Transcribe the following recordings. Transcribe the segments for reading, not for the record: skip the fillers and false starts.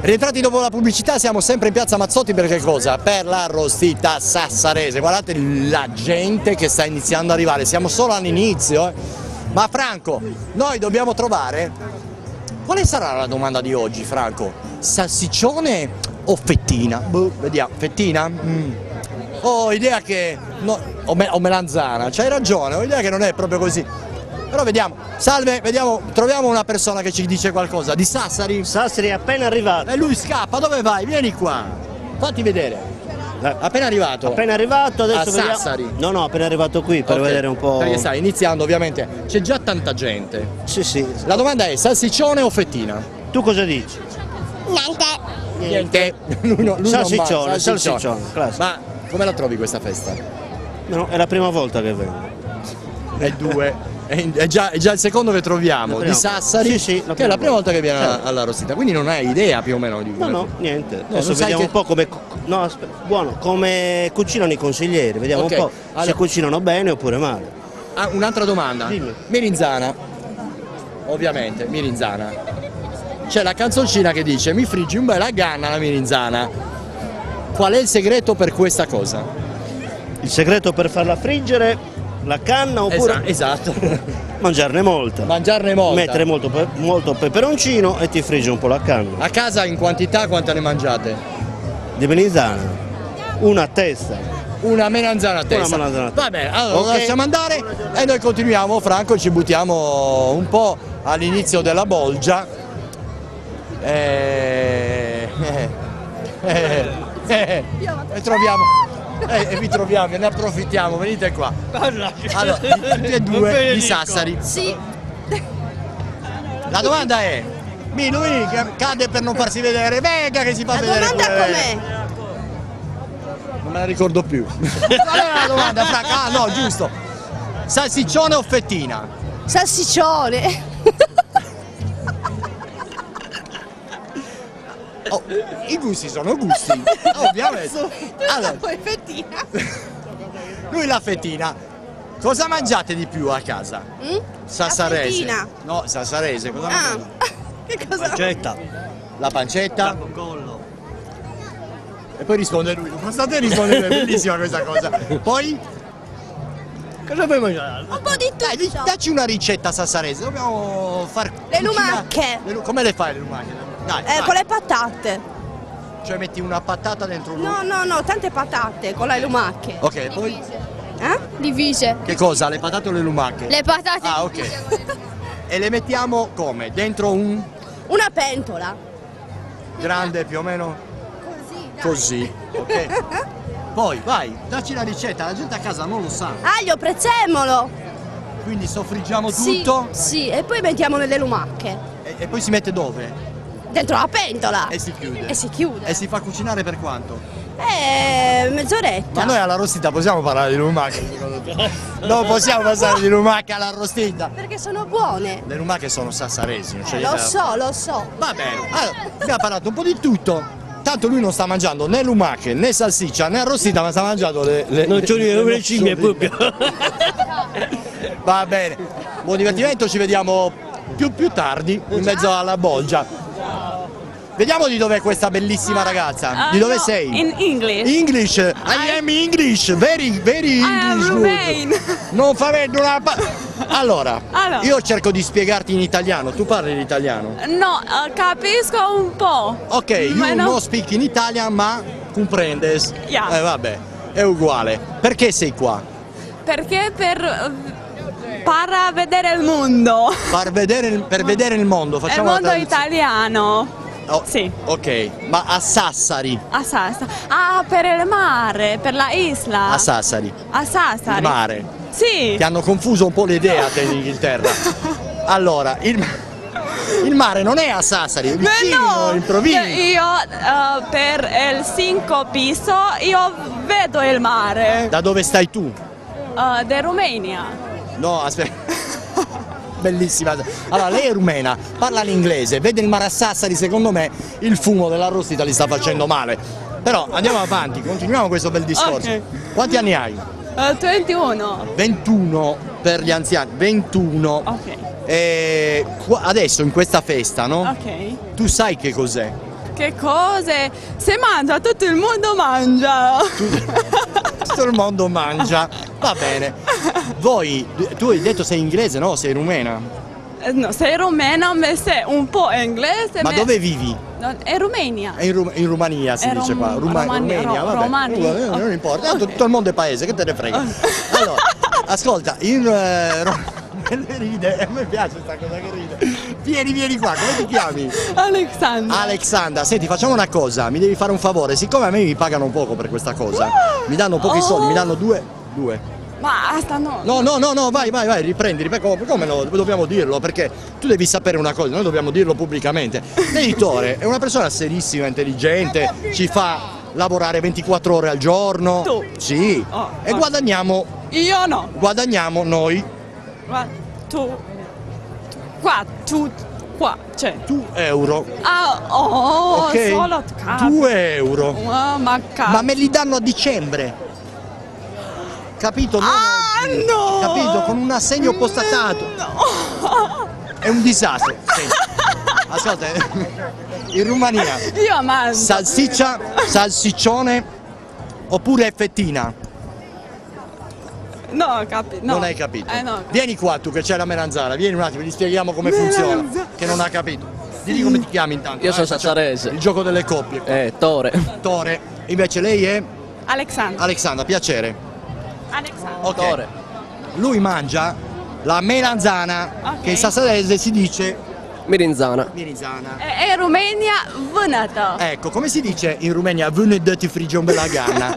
Rientrati dopo la pubblicità, siamo sempre in piazza Mazzotti per che cosa? Per l'arrostita sassarese. Guardate la gente che sta iniziando ad arrivare, siamo solo all'inizio. Ma Franco, noi dobbiamo trovare... Quale sarà la domanda di oggi, Franco? Salsiccione o fettina? Boh, vediamo, fettina? Ho idea che... No, o melanzana, c'hai ragione, ho idea che non è proprio così. Però vediamo, salve, vediamo, troviamo una persona che ci dice qualcosa. Di Sassari? Sassari è appena arrivato. E lui scappa, dove vai? Vieni qua, fatti vedere. Appena arrivato? Appena arrivato, adesso a vediamo. Sassari? No, appena arrivato qui per vedere un po'. Perché stai iniziando ovviamente, c'è già tanta gente. Sì. La domanda è salsiccione o fettina? Tu cosa dici? Niente. Lui Salsiccione, salsiccione. classico. Ma come la trovi questa festa? No, è la prima volta che vengo. È due. È già il secondo che troviamo di Sassari, sì, che è la prima volta che viene alla Rosita, quindi non hai idea più o meno di No, niente. No, Adesso vediamo un po' come. No, aspetta, buono, come cucinano i consiglieri, vediamo un po' se cucinano bene oppure male. Ah, un'altra domanda. Dimmi. Mirinzana. Ovviamente, mirinzana. C'è la canzoncina che dice mi friggi un bella ganna la mirinzana. Qual è il segreto per questa cosa? Il segreto per farla friggere? La canna oppure esatto. mangiarne molta. Mettere molto peperoncino e ti frigge un po' la canna. A casa in quantità quante ne mangiate? Di melanzana? Una a testa. Una melanzana a testa. Una melanzana a testa. Va bene, allora lo lasciamo andare e noi continuiamo, Franco, ci buttiamo un po' all'inizio della bolgia. E troviamo. E vi troviamo, ne approfittiamo, venite qua. Allora, tutti e due di Sassari. Sì. La domanda è, lui cade per non farsi vedere, venga che si fa vedere. La domanda com'è? Non me la ricordo più. Qual era la domanda, Franca? Ah no, giusto. Salsiccione o fettina? Salsiccione. Oh, i gusti sono gusti, ovviamente. Allora, Poi fettina. lui la fettina. Cosa mangiate di più a casa? Sassarese. La fettina. No, sassarese, cosa mangiate? Che cosa? Pancetta. La pancetta? Collo. E poi risponde lui. Non state rispondendo, è bellissima questa cosa. Poi? Cosa vuoi mangiare? Un po' di tutto. Dacci una ricetta sassarese, dobbiamo far... Le lumache. Come le fai le lumache? Dai, vai. Con le patate. Cioè metti una patata dentro un... No, tante patate con le lumache. Ok, poi? Divise. Che cosa? Le patate o le lumache? Le patate. Ah, ok. E le mettiamo come? Dentro un... Una pentola. grande più o meno? Così, dai. Così, ok. Poi, vai, dacci la ricetta, la gente a casa non lo sa. Aglio, prezzemolo. Quindi soffriggiamo tutto Sì, e poi mettiamo nelle lumache. e poi si mette dove? Dentro la pentola. E si chiude. E si chiude. E si fa cucinare per quanto? Mezz'oretta. Ma noi all'arrostita possiamo parlare di lumache secondo te? Non possiamo passare di lumache all'arrostita. Perché sono buone. Le lumache sono sassaresi, non c'è Lo so. Va bene, allora abbiamo parlato un po' di tutto. Tanto lui non sta mangiando né lumache, né salsiccia, né arrostita, ma sta mangiando le Nocciolini, le cimmie proprio. Va bene, buon divertimento, ci vediamo più tardi in mezzo alla bolgia. Vediamo di dov'è questa bellissima ragazza. Di dove sei? In English. English. I am English. Very English. I am Romanian. Non fa vedere una allora, io cerco di spiegarti in italiano. Tu parli l'italiano? No, capisco un po'. Ok, you no speak in Italian, ma comprendes. Yeah. Vabbè, è uguale. Perché sei qua? Perché per vedere il mondo. Per vedere il mondo. Il Facciamo mondo italiano. Oh, sì. Ok, ma a Sassari? A Sassari. Ah, per il mare, per la isla. A Sassari. A Sassari. Il mare. Sì. Ti hanno confuso un po' le idee a te in Inghilterra. Allora, il mare non è a Sassari, è vicino, in provincia. Io per il 5 piso io vedo il mare. Da dove stai tu? Da Romania. No, aspetta. Bellissima. Allora, lei è rumena, parla l'inglese, vede il mare a Sassari, secondo me il fumo dell'arrostita li sta facendo male. Però andiamo avanti, continuiamo questo bel discorso. Okay. Quanti anni hai? 21. 21 per gli anziani, 21. Ok. E adesso in questa festa, no? Ok. Tu sai che cos'è? che cose? Se mangia, tutto il mondo mangia. Tutto il mondo mangia, va bene. Voi, tu hai detto sei inglese, no? Sei rumena? No, sei rumena, ma sei un po' inglese. Ma dove vivi? No, è Romania. È in Romania si dice qua. Romania, vabbè. Romania. Non importa, tanto tutto il mondo è paese, che te ne frega. Allora, ascolta, ride, a me piace questa cosa che ride. Vieni qua, come ti chiami? Alexandra. Alexandra, senti, facciamo una cosa, mi devi fare un favore, siccome a me mi pagano poco per questa cosa, mi danno pochi soldi, mi danno due. Ma stanno. No, vai, riprendi, come no? Dobbiamo dirlo, perché tu devi sapere una cosa, noi dobbiamo dirlo pubblicamente. L'editore è una persona serissima, intelligente, ci fa lavorare 24 ore al giorno. Tu? Sì. E guadagniamo. Io no. Guadagniamo noi. Tu. Qua, c'è. 2 euro. Ok. Solo 2 euro. Ma me li danno a dicembre. Capito? No! Capito? Con un assegno postatato. No! È un disastro. Senti, ascolta, in Romania Io mangio. salsiccia, salsiccione oppure fettina? No, capito. No. Non hai capito? No. Vieni qua tu che c'è la melanzana, vieni un attimo, gli spieghiamo come funziona, che non ha capito. Digli come ti chiami intanto. Io sono sassarese. Il gioco delle coppie. Tore. Tore. Invece lei è? Alexandra. Alexandra, piacere. Alexandra. Ok. Tore. Lui mangia la melanzana, che in sassarese si dice Mirinzana. mirinzana. E Romania vânătă. Ecco, come si dice in Rumenia vânătă ti frigge un bella ganna?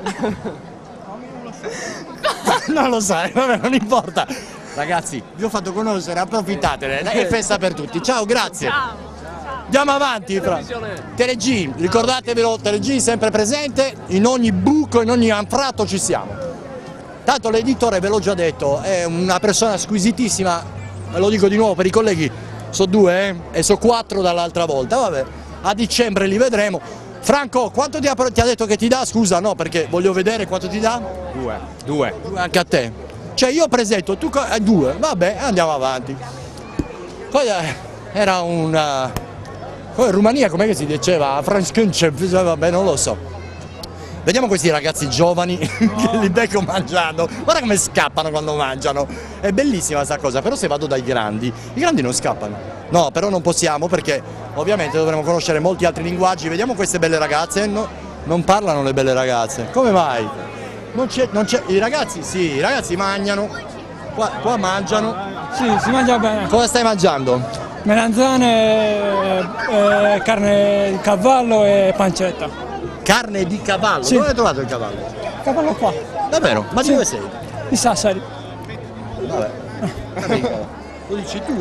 Non lo sai, vabbè, non importa. Ragazzi, vi ho fatto conoscere, approfittatene, è festa per tutti. Ciao, grazie. Ciao. Andiamo avanti. Teleg, ricordatevelo, Teleg sempre presente, in ogni buco, in ogni anfratto ci siamo. Tanto l'editore, ve l'ho già detto, è una persona squisitissima, ve lo dico di nuovo per i colleghi, so 2 e so 4 dall'altra volta, vabbè, a dicembre li vedremo. Franco, quanto ti ha detto che ti dà? Scusa, no, perché voglio vedere quanto ti dà? 2 anche a te. Cioè io presento, tu 2, vabbè, andiamo avanti. Poi era un... Poi in Romania com'è che si diceva? Vabbè, non lo so. Vediamo questi ragazzi giovani che li becco mangiando, guarda come scappano quando mangiano, è bellissima questa cosa, però se vado dai grandi, i grandi non scappano, no, però non possiamo perché ovviamente dovremo conoscere molti altri linguaggi. Vediamo queste belle ragazze, no, non parlano le belle ragazze, come mai? Non c'è, i ragazzi sì, i ragazzi mangiano, qua mangiano. Sì, si mangia bene. Cosa stai mangiando? Melanzane, carne di cavallo e pancetta. Carne di cavallo? Sì. Dove hai trovato il cavallo? Il cavallo qua. Davvero? Ma di dove sei? Di Sassari. Vabbè. Lo dici tu,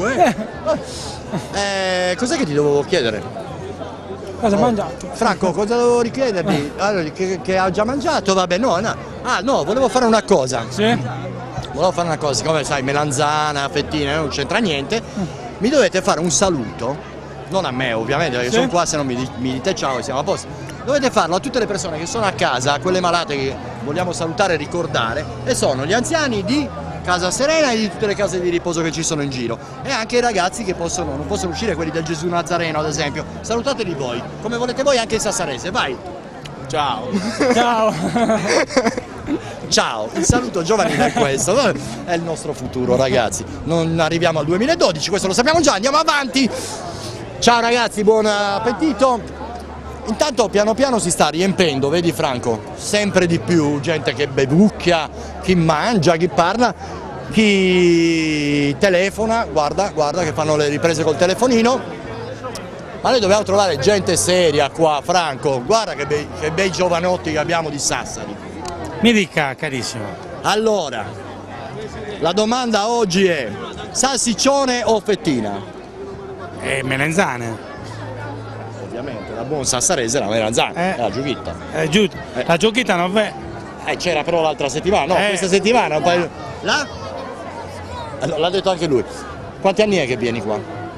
cos'è che ti dovevo chiedere? Cosa hai mangiato? Franco, cosa dovevo richiederti? Allora, che ha già mangiato? Vabbè, no. Ah, no, volevo fare una cosa. Sì? Volevo fare una cosa, come sai, melanzana, fettine, non c'entra niente. Mi dovete fare un saluto, non a me ovviamente, perché sono qua, se non mi dite ciao e siamo a posto. Dovete farlo a tutte le persone che sono a casa, a quelle malate che vogliamo salutare e ricordare, e sono gli anziani di Casa Serena e di tutte le case di riposo che ci sono in giro, e anche i ragazzi che non possono uscire, quelli del Gesù Nazareno ad esempio. Salutateli voi, come volete voi anche in sassarese, vai! Ciao! Ciao! Ciao, il saluto giovanile è questo, è il nostro futuro ragazzi, non arriviamo al 2012, questo lo sappiamo già, andiamo avanti! Ciao ragazzi, buon appetito! Intanto piano piano si sta riempendo, vedi Franco, sempre di più gente che bevucchia, chi mangia, chi parla, chi telefona, guarda che fanno le riprese col telefonino, ma noi dobbiamo trovare gente seria qua, Franco, guarda che bei giovanotti che abbiamo di Sassari. Mi dica, carissimo. Allora, la domanda oggi è salsiccione o fettina? Melanzane. Ovviamente, la buon sassarese la melanzana, la giochitta. La giochitta non v'è. C'era però l'altra settimana, no, questa settimana. Poi... Là? Allora, l'ha detto anche lui. Quanti anni è che vieni qua?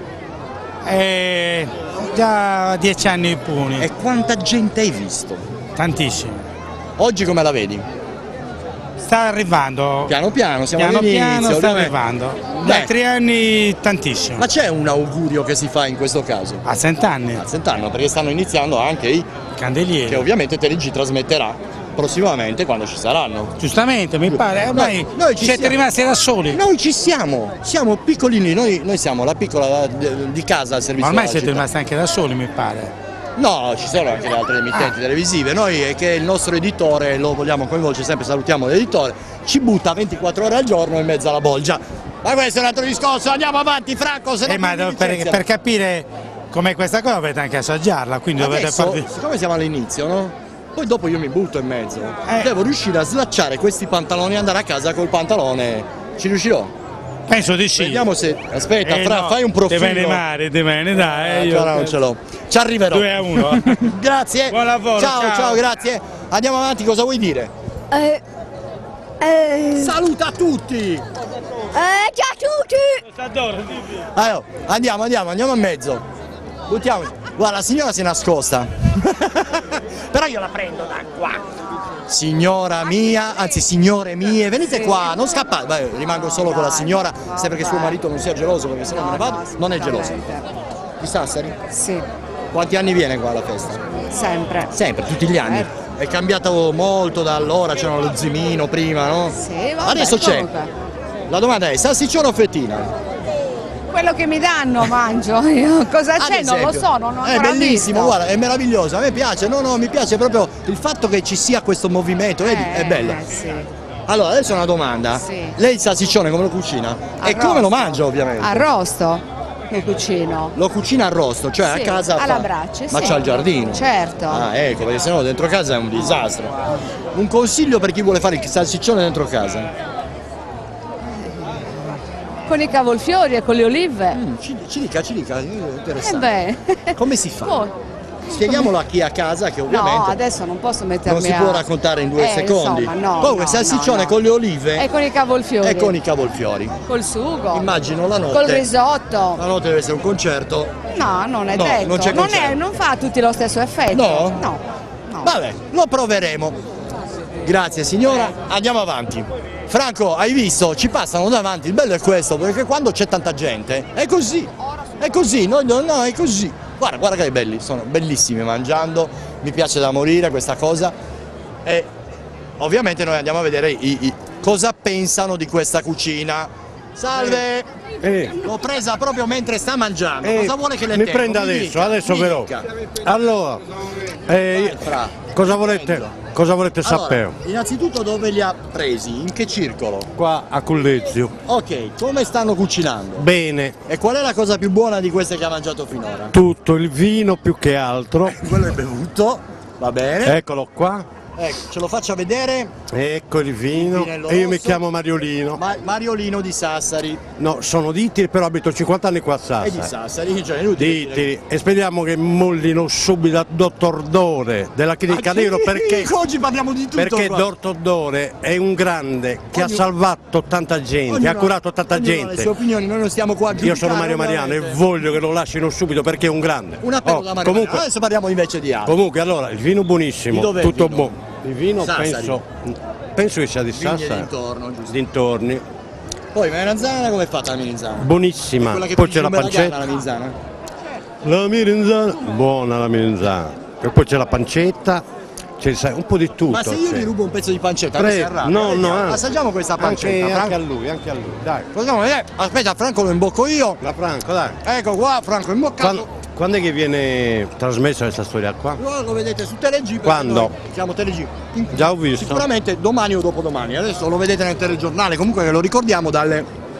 Già 10 anni puni. E quanta gente hai visto? Tantissimi. Oggi come la vedi? Sta arrivando. Piano piano, siamo Piano all'inizio. piano sta ovviamente. arrivando. Beh. Da 3 anni tantissimo. Ma c'è un augurio che si fa in questo caso? A 100 anni. A Cent'anno, perché stanno iniziando anche i Candelieri. che ovviamente TLG trasmetterà prossimamente quando ci saranno. Giustamente, mi pare. Ormai Noi ci siete siamo. rimasti da soli. Noi ci siamo piccolini, noi siamo la piccola di casa al servizio Ma ormai della siete città. rimasti anche da soli, mi pare. No, ci sono anche le altre emittenti televisive, noi è che il nostro editore, lo vogliamo coinvolgere sempre, salutiamo l'editore, ci butta 24 ore al giorno in mezzo alla bolgia. Ma questo è un altro discorso, andiamo avanti Franco, se no Ma mi per licenziano. capire com'è questa cosa dovete anche assaggiarla, quindi dovete Adesso, farvi. siccome siamo all'inizio, no? Poi dopo io mi butto in mezzo, devo riuscire a slacciare questi pantaloni e andare a casa col pantalone, ci riuscirò? Penso di sì. Vediamo se, aspetta Fra, no, fai un profilo. Te bene, dai. Ancora non ce l'ho. Ci arriverò. 2-1. Grazie. Buon lavoro. Ciao, grazie. Andiamo avanti, cosa vuoi dire? Saluta tutti. Ciao a tutti! Allora, andiamo a mezzo. Buttiamoci. Guarda, la signora si è nascosta. Però io la prendo da qua. Signora mia, anzi signore mie, venite qua, non scappate. Beh, rimango solo con la signora, se perché suo marito non sia geloso, perché se no me ne vado. Non è geloso. Di Sassari? Sì, Quanti anni viene qua alla festa? sempre. Sempre, tutti gli anni. È cambiato molto da allora, c'era lo zimino prima, no? Sì, vabbè, Adesso c'è. comunque. La domanda è salsiccione o fettina? Quello che mi danno mangio io. Cosa c'è? Non lo so, non ho È ancora bellissimo, visto. guarda, è meraviglioso, a me piace, no, mi piace proprio il fatto che ci sia questo movimento, vedi, è bello. Sì. Allora, adesso una domanda. Sì. Lei il salsiccione come lo cucina? E come lo mangia ovviamente? Arrosto che cucino. Lo cucina arrosto, cioè Sì, a casa alla fa- brace, Ma sì. c'ha il giardino. Certo. Ah, ecco, perché sennò dentro casa è un disastro. Un consiglio per chi vuole fare il salsiccione dentro casa? Con i cavolfiori e con le olive. Ci dica, è interessante. beh. Come si fa? Oh, Spieghiamolo a chi è a casa che ovviamente no, adesso non posso mettermi non si può raccontare in 2 secondi. Insomma, no, Comunque no, salsiccione no. con le olive E con i cavolfiori. e con i cavolfiori. Col sugo. Immagino la notte. Col risotto. La notte deve essere un concerto. No, non è No, detto. non c'è concerto. non fa tutti lo stesso effetto. No? No. Vabbè, lo proveremo. Grazie signora, andiamo avanti. Franco, hai visto? Ci passano davanti, il bello è questo, perché quando c'è tanta gente è così, no, è così. Guarda che belli, sono bellissimi mangiando, mi piace da morire questa cosa e ovviamente noi andiamo a vedere cosa pensano di questa cucina. Salve! L'ho presa proprio mentre sta mangiando, cosa vuole che le mi tengo? prenda Mi adesso, dica, adesso mi però. dica. Allora, Fra, cosa volete sapere? allora, innanzitutto dove li ha presi? In che circolo? Qua a Cullezio. Ok, come stanno cucinando? Bene, E qual è la cosa più buona di queste che ha mangiato finora? tutto il vino più che altro. Quello è bevuto, va bene. Eccolo qua, Ecco, ce lo faccia vedere. ecco il vino. vinello E io mi rosso. chiamo Mariolino. Mariolino di Sassari. No, sono di Itiri, però abito 50 anni qua a E di Sassari. Sassari, cioè è inutile Di Itiri. E speriamo che mollino subito a Dottor Dore della clinica Nero perché... Oggi parliamo di tutto Perché qua. Dottor Dore è un grande che ha salvato tanta gente, ha curato tanta ognuno ha le gente. sue opinioni, noi non stiamo qua a Io giudicare, sono Mario Mariano e ovviamente. voglio che lo lasciano subito perché è un grande. Un appello da Mario. comunque, Adesso parliamo invece di altro. comunque, allora, il vino buonissimo, Di dov'è il tutto vino? buono. Il vino Sassari. penso che sia di Vigne Sassari. d'intorno, giusto. Dintorni. Poi melanzana come è fatta la melanzana? Buonissima. Quella che Poi piace c'è la come ragana, pancetta. la melanzana? La melanzana, buona la melanzana. E poi c'è la pancetta, c'è un po' di tutto. Ma se io c'è. gli rubo un pezzo di pancetta, Prego. mi si arrabbia? No, Vediamo. anzi. Assaggiamo questa pancetta. Anche Franco. a lui, dai. Possiamo vedere? Aspetta, Franco lo imbocco io. La Franco, dai. Ecco qua, Franco imboccato. Quando è che viene trasmessa questa storia qua? Lo vedete su TeleG. perché Quando? noi siamo TeleG. Già ho visto. Sicuramente domani o dopodomani. Adesso lo vedete nel telegiornale, comunque ve lo ricordiamo dalle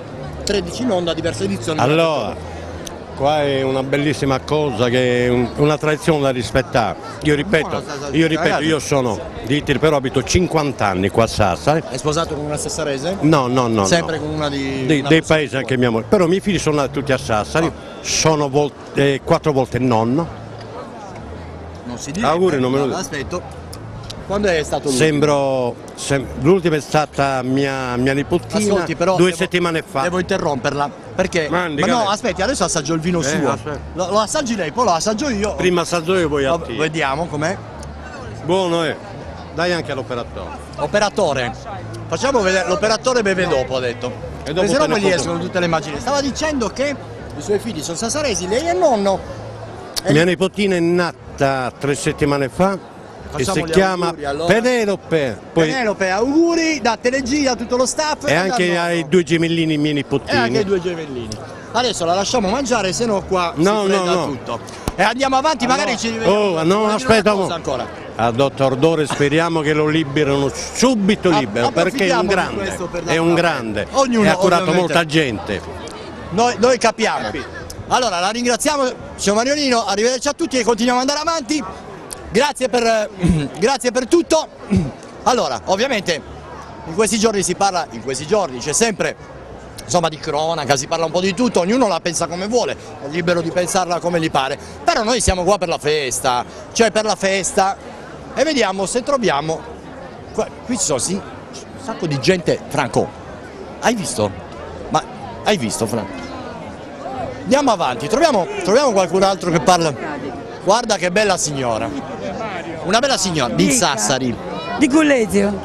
13 in onda, diverse edizioni. Allora, qua è una bellissima cosa, che è una tradizione da rispettare. Io ripeto, io sono di Itiri, però abito 50 anni qua a Sassari. È sposato con una sassarese? No. Sempre con una di... una Dei persona paesi anche mia moglie. Però i miei figli sono nati tutti a Sassari, sono 4 volte nonno. Non si dice. Auguri, non me lo dico. Aspetto. Quando è stato L'ultima è stata mia nipotina Ascolti, però 2 settimane fa. Devo interromperla perché Mandi, ma no, Gabriele. aspetti, adesso assaggio il vino suo. aspetta. Lo assaggi lei, poi lo assaggio io. Prima assaggio io, poi a te. Vediamo com'è. Buono è. Dai anche all'operatore. Operatore. Facciamo vedere, l'operatore beve dopo, ha detto. E dopo se no non gli foto. escono tutte le immagini. Stava dicendo che i suoi figli sono sassaresi, lei è il nonno. Mia nipotina è nata 3 settimane fa e si Facciamo gli chiama auguri, allora. Penelope. Poi Penelope, auguri da Telegia, da tutto lo staff. e anche dal ai nonno. 2 gemellini miei E anche i nipotini. 2 gemellini. Adesso la lasciamo mangiare, se no qua No, si fredda no. tutto. E andiamo avanti, magari ci rivediamo. Oh, no, Vuoi dire aspetta una un cosa ancora. A dottor Dore speriamo che lo liberano subito libero perché è un approfittiamo di grande, questo per è un grande. Ognuno, e ha curato ovviamente. molta gente. Noi capiamo. Allora la ringraziamo, signor Mariolino, arrivederci a tutti e continuiamo ad andare avanti. Grazie per tutto. Allora, ovviamente in questi giorni c'è sempre insomma di cronaca, si parla un po' di tutto, ognuno la pensa come vuole, è libero di pensarla come gli pare, però noi siamo qua per la festa, e vediamo se troviamo, qui ci sono un sacco di gente. Franco, hai visto? Ma hai visto, Franco? Andiamo avanti, troviamo qualcun altro che parla. Guarda che bella signora, una bella signora di Sassari. Di Collegio.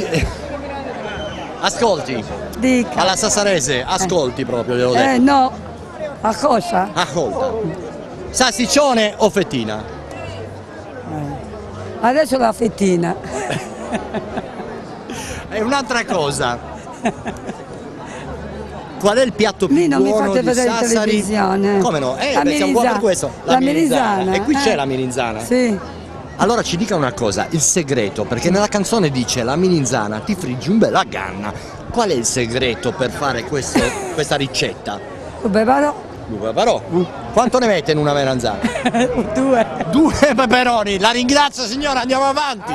Ascolti, Dica. alla sassarese, ascolti proprio, glielo detto. No. A cosa? Ascolta. Salsiccione o fettina? Adesso la fettina. È un'altra cosa. Qual è il piatto più Lì non mi buono fate di vedere in Sassari? televisione. Come no? La Siamo qua per questo. La melisana. E qui c'è la melinzana. Sì. Allora ci dica una cosa, il segreto, perché nella canzone dice la melinzana ti friggi un bella ganna. Qual è il segreto per fare questa ricetta? Due però. Quanto ne mette in una melanzana? 2. 2 peperoni, la ringrazio signora, andiamo avanti.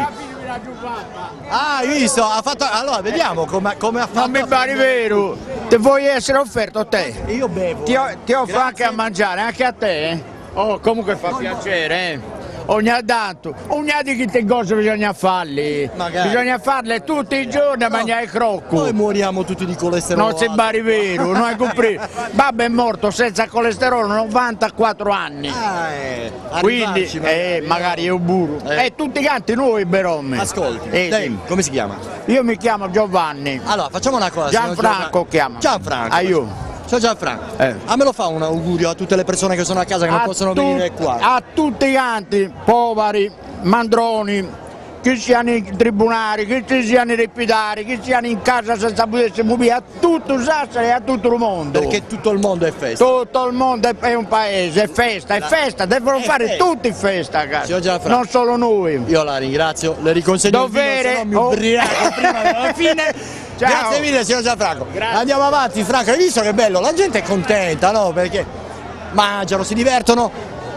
Ah, hai visto? Ha fatto. Allora vediamo come ha fatto. Non mi pare vero, ti vuoi essere offerto a te? Io bevo. Ti offro anche a mangiare, anche a te? Oh, comunque fa piacere, Ogni tanto, ogni di che cose bisogna farli. Magari. Bisogna farle tutti i giorni a mangiare il crocco. Noi moriamo tutti di colesterolo. Non si bari vero, non hai compreso. Babbo è morto senza colesterolo 94 anni. Quindi, magari è un burro. E tutti quanti noi, Beromme. Ascolti, sì. lei come si chiama? Io mi chiamo Giovanni. Allora, facciamo una cosa. Gianfranco chiama. Gianfranco. Io. Ciao Gianfranco, a me lo fa un augurio a tutte le persone che sono a casa che non possono venire qua? A tutti i canti, poveri, mandroni, che siano in tribunali, che siano in repidari, che siano in casa senza potersi muovere, a tutto Sassari e a tutto il mondo. Perché tutto il mondo è festa. Tutto il mondo è un paese, è festa, devono fare tutti festa, non solo noi. Io la ringrazio, le riconsegno il vino, se no mi ubriaco prima della fine. Ciao. Grazie mille signor Gianfranco. Andiamo avanti Franco, hai visto che bello? La gente è contenta, no? Perché mangiano, si divertono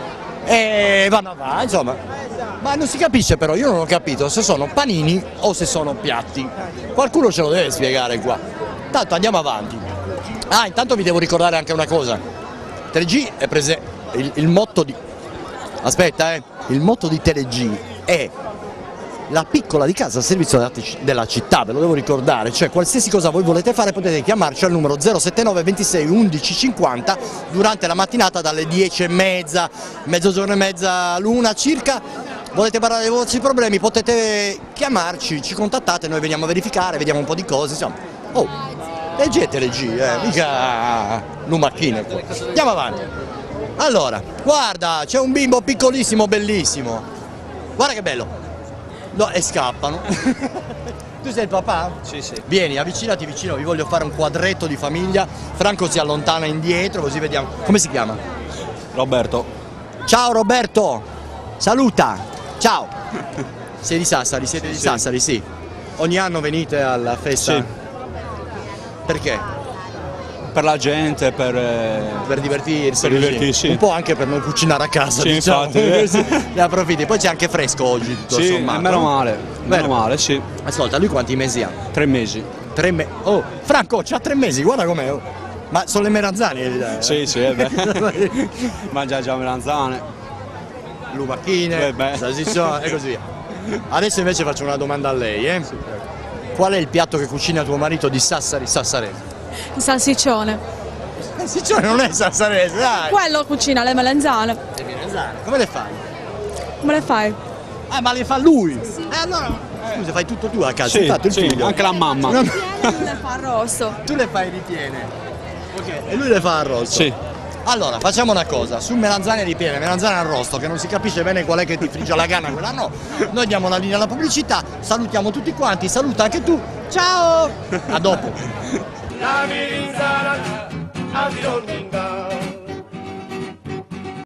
e vanno avanti, insomma. Ma non si capisce però, io non ho capito se sono panini o se sono piatti. Qualcuno ce lo deve spiegare qua. Tanto andiamo avanti. Ah, intanto vi devo ricordare anche una cosa. 3G è il motto di... Aspetta, il motto di TeleG è la piccola di casa al servizio della città, ve lo devo ricordare, cioè qualsiasi cosa voi volete fare potete chiamarci al numero 079 26 11 50 durante la mattinata dalle 10:30, mezzogiorno e mezza l'1 circa. Volete parlare dei vostri problemi, potete chiamarci, ci contattate, noi veniamo a verificare, vediamo un po' di cose, insomma. Oh, leggete le G, mica lumacchine. Andiamo avanti. Allora, guarda, c'è un bimbo piccolissimo, bellissimo. Guarda che bello. No, e scappano. Tu sei il papà? Sì, sì. Vieni, avvicinati vicino, vi voglio fare un quadretto di famiglia. Franco si allontana indietro, così vediamo. Come si chiama? Roberto. Ciao Roberto, saluta. Ciao. Sei di Sassari, siete di Sassari, sì. Ogni anno venite alla festa? Sì. Perché? Per la gente, per divertirsi. Per divertirsi. Un po' anche per non cucinare a casa, sì, diciamo. Infatti. Ne approfitti. Poi c'è anche fresco oggi, tutto sì, sommato. Meno male, sì. Ascolta, lui quanti mesi ha? 3 mesi. 3 mesi. Oh, Franco, c'ha 3 mesi, guarda com'è. Oh. Ma sono le melanzane? Sì, beh. Mangia già melanzane. Lumacchine, salsiccione e così via. Adesso invece faccio una domanda a lei, Sì, qual è il piatto che cucina tuo marito di Sassari, sassarese? Il salsiccione. Il salsiccione non è sassarese, dai! Quello cucina le melanzane. Le melanzane, come le fai? Come le fai? Ma le fa lui! Allora Scusa, fai tutto tu a casa? Sì, Infatti, il sì, figlio. anche la mamma. Lui le fa arrosto. Tu le fai ripiene. Ok, e lui le fa arrosto. Sì. Allora, facciamo una cosa, su melanzane ripiene, melanzane arrosto, che non si capisce bene qual è che ti frigge la canna, quella no. Noi diamo la linea alla pubblicità, salutiamo tutti quanti, saluta anche tu. Ciao! A dopo. La melanzana a